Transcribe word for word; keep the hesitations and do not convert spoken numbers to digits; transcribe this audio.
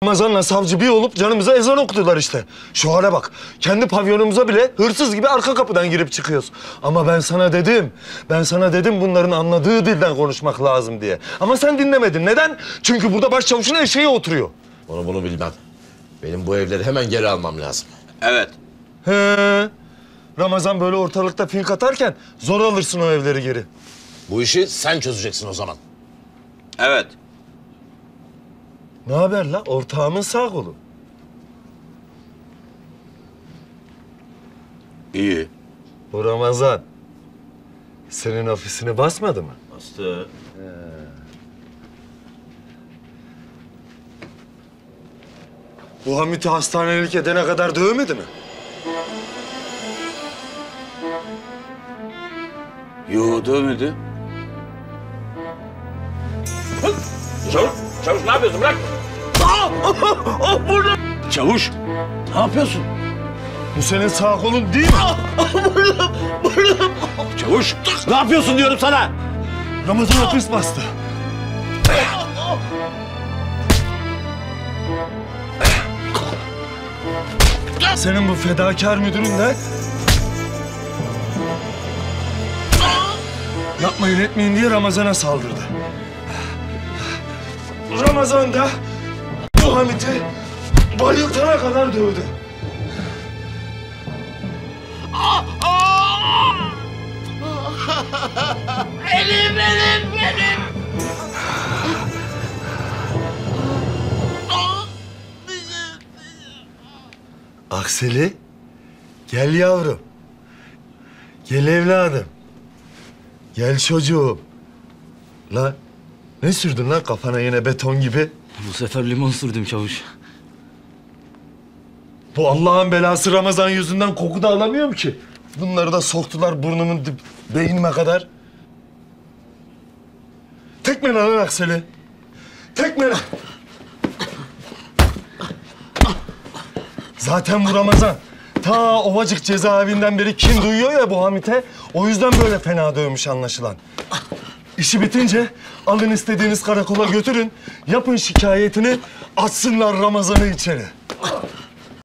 Ramazan'la savcı bir olup canımıza ezan okudular işte. Şu hale bak. Kendi pavyonumuza bile hırsız gibi arka kapıdan girip çıkıyoruz. Ama ben sana dedim, ben sana dedim bunların anladığı dilden konuşmak lazım diye. Ama sen dinlemedin. Neden? Çünkü burada başçavuşun eşeği oturuyor. Onu bunu bilmem. Benim bu evleri hemen geri almam lazım. Evet. He. Ramazan böyle ortalıkta fink atarken zor alırsın o evleri geri. Bu işi sen çözeceksin o zaman. Evet. Ne haber la? Ortağımın sağ kolu. İyi. Bu Ramazan senin ofisini basmadı mı? Bastı. Bu Hamit'i hastanelik edene kadar dövmedi mi? Yo, dövmedi. Çavuş, çavuş ne yapıyorsun? Bırak. Çavuş, ne yapıyorsun? Bu senin sağ kolun değil mi? Çavuş, ne yapıyorsun diyorum sana? Ramazan hapis bastı. Senin bu fedakar müdürün de yapmayın etmeyin diye Ramazan'a saldırdı. Ramazan da bu Hamit'i bayıltana kadar dövdü. Elim, elim, elim. Akseli, gel yavrum. Gel evladım. Gel çocuğum. Lan ne sürdün lan kafana yine beton gibi? Bu sefer limon sürdüm çavuş. Bu Allah'ın belası Ramazan yüzünden koku da alamıyorum ki. Bunları da soktular burnumun dip, beynime kadar. Tekme lan Akseli. Tekme lan. Zaten bu Ramazan ta Ovacık cezaevinden beri kin duyuyor ya bu Hamit'e. O yüzden böyle fena dövmüş anlaşılan. İşi bitince alın istediğiniz karakola götürün. Yapın şikayetini, atsınlar Ramazan'ı içeri.